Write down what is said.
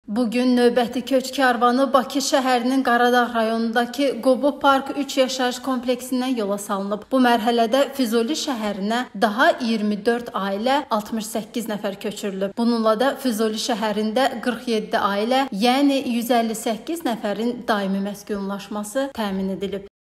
Bugün növbəti köç karvanı Bakı şəhərinin Qaradağ rayonundakı Qobo Park 3 yaşayış kompleksindən yola salınıb. Bu mərhələdə Füzuli şəhərinə daha 24 ailə, 68 nəfər köçürülüb. Bununla da Füzuli şəhərində 47 ailə, yəni 158 nəfərin daimi məskunlaşması təmin edilib.